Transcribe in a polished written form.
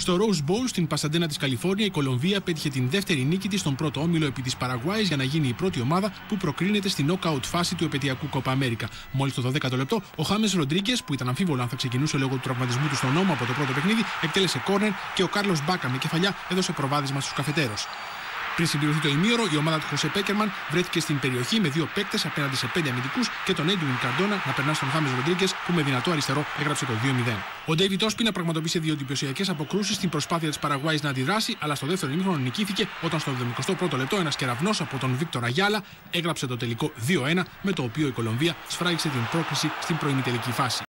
Στο Rose Bowl στην Πασαντένα της Καλιφόρνια, η Κολομβία πέτυχε την δεύτερη νίκη της στον πρώτο όμιλο επί της Παραγουάης για να γίνει η πρώτη ομάδα που προκρίνεται στην knockout φάση του επαιτειακού Κόπα Αμέρικα. Μόλις το 12ο λεπτό, ο Χάμες Ροντρίγκες, που ήταν αμφίβολο αν θα ξεκινούσε λόγω του τραυματισμού του στον ώμο από το πρώτο παιχνίδι, εκτέλεσε κόρνερ και ο Κάρλος Μπάκα με κεφαλιά έδωσε προβάδισμα στους καφετέρους. Πριν συμπληρωθεί το ημίωρο, η ομάδα του Χωσέ Πέκερμαν βρέθηκε στην περιοχή με 2 παίκτες απέναντι σε 5 αμυντικούς και τον Έντουιν Καρντόνα να περνά στον Χάμες Ροντρίγκες, που με δυνατό αριστερό έγραψε το 2-0. Ο Ντέιβιντ Όσπινα πραγματοποίησε 2 εντυπωσιακές αποκρούσεις στην προσπάθεια της Παραγουάης να αντιδράσει, αλλά στο δεύτερο ημίχρονο νικήθηκε όταν στο 71ο λεπτό ένας κεραυνός από τον Βίκτορ Αγιάλα έγραψε το τελικό 2-1, με το οποίο η Κολομβία σφράγισε την πρόκριση στην προημιτελική φάση.